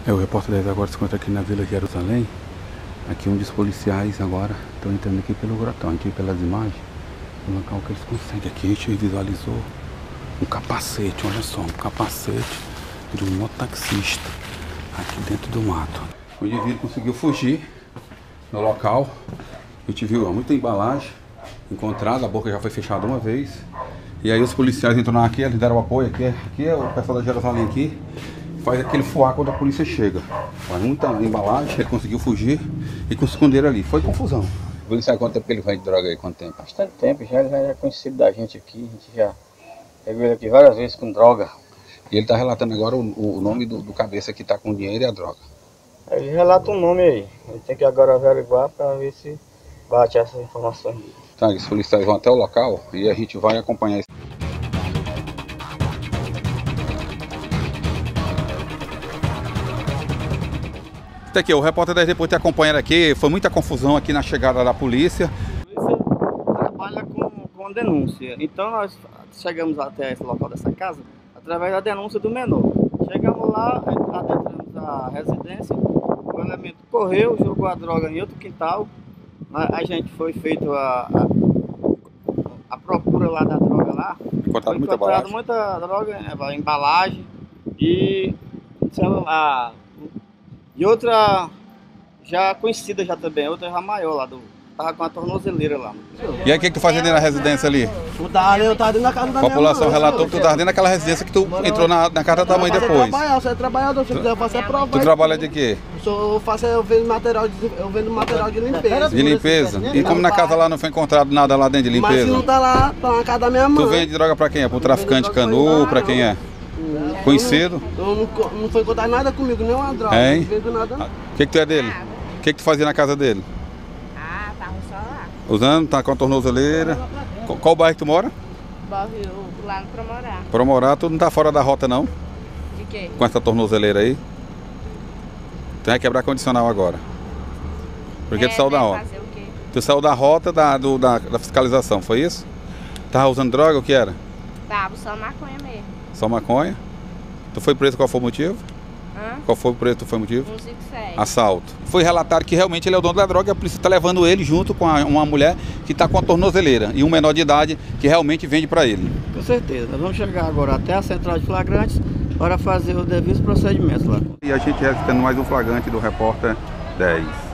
O repórter 10 agora se encontra aqui na Vila Jerusalém. Aqui onde os policiais agora estão entrando aqui pelo grotão, aqui pelas imagens. O local que eles conseguem. Aqui a gente visualizou um capacete, olha só, um capacete de um mototaxista aqui dentro do mato. O indivíduo conseguiu fugir no local. A gente viu muita embalagem encontrada, a boca já foi fechada uma vez. E aí os policiais entraram aqui, eles deram apoio aqui é o pessoal da Jerusalém aqui. Faz aquele fuar quando a polícia chega. Faz muita embalagem, ele conseguiu fugir e se esconderam ali. Foi confusão. O policial, quanto tempo que ele vai de droga aí? Quanto tempo? Bastante tempo, ele já é conhecido da gente aqui. A gente já pegou ele aqui várias vezes com droga. E ele está relatando agora o nome do cabeça que está com o dinheiro e a droga. Ele relata um nome aí. Ele tem que agora averiguar para ver se bate essas informações. Tá, os policiais vão até o local e a gente vai acompanhar isso. Aqui, o repórter 10 depois te acompanhando aqui, foi muita confusão aqui na chegada da polícia. A polícia trabalha com denúncia, então nós chegamos até esse local dessa casa através da denúncia do menor. Chegamos lá, adentramos a residência, o elemento correu, jogou a droga em outro quintal, a gente foi feito a procura lá da droga lá. Encontrado muita droga, embalagem e celular. E outra já conhecida já também, outra já maior lá, tava com a tornozeleira lá. E aí o que tu fazia dentro da residência ali? Eu tava dentro da casa da minha mãe. A população relatou que tu tava dentro daquela residência que tu entrou na casa da tua mãe depois. Eu sou trabalhador, se eu quiser fazer prova. Tu trabalha de quê? Eu vendo material de limpeza. De limpeza? E como na casa lá não foi encontrado nada lá dentro de limpeza? Mas não tá lá, tá na casa da minha mãe. Tu vende droga pra quem? É pro traficante canu, pra quem é? Conhecido? Não foi encontrar nada comigo, nem uma droga. Hein? Não vendo nada. O que tu é dele? O que tu fazia na casa dele? Tava só lá. Usando, tá com a tornozeleira. Qual bairro que tu mora? Bairro lá no Promorá. Promorá, tu não tá fora da rota não? De quê? Com essa tornozeleira aí? Tu vai quebrar condicional agora. Porque tu saiu da rota. Fazer o quê? Tu saiu da rota da fiscalização, foi isso? Tava usando droga, o que era? Tava só maconha mesmo. Só maconha? Tu foi preso, qual foi o motivo? Qual foi o preso, tu foi o motivo? 157. Assalto. Foi relatado que realmente ele é o dono da droga e a polícia está levando ele junto com uma mulher que está com a tornozeleira e um menor de idade que realmente vende para ele. Com certeza. Nós vamos chegar agora até a central de flagrantes para fazer os devidos procedimentos lá. E a gente está tendo mais um flagrante do repórter 10.